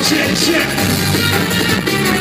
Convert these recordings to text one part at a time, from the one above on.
check, check.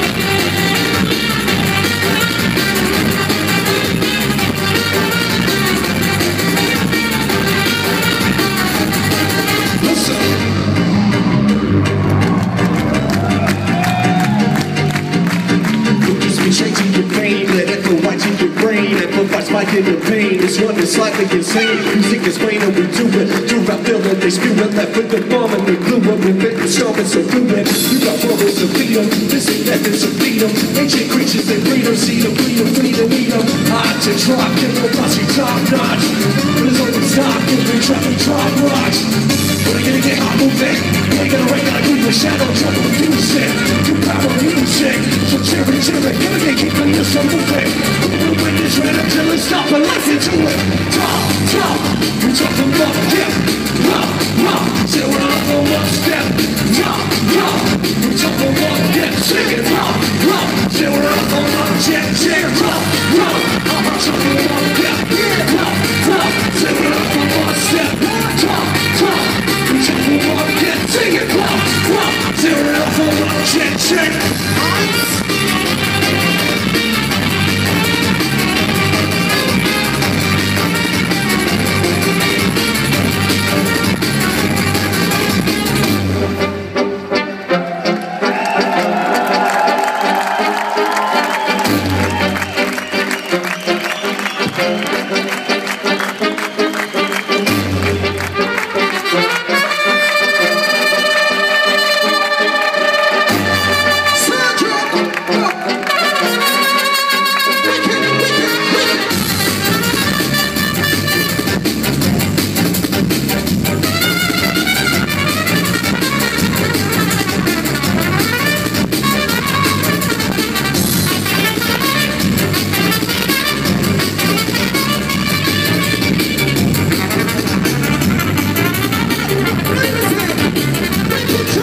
Fighting the pain, this one is slightly insane. Music is brain and we do it. Do rap feel and they spew it. Left with the bomb and they blew up. With it, storm and so fluid. You got brothers to feed them. Missing methods to feed them. Ancient creatures they breed them. See them, bleed them, feed them, eat them. Hot to drop, get the bossy top notch. But it's always top, get the trap and drop rocks. But I gotta get hot moving. Ain't gonna rain, gotta do the shadow, try to reduce it. You power music. So cherry, cherry, gonna get keep on your soul moving. We'll win this red until it's stop and listen to it. Talk, talk, we talk about yeah. Rock, rock, say we're up on one step. Rock, rock, we talk about yeah. Sing it, rock, rock, say we're up on one check, check. Rock, rock, I'm talking about yeah. Rock, rock, say we're up on one step. Talk, talk, we talk about yeah. Sing it, rock, rock, say we're up on one check, check.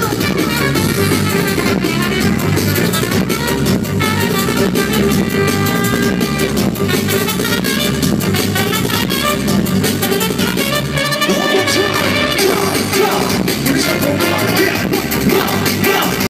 We'll be right back.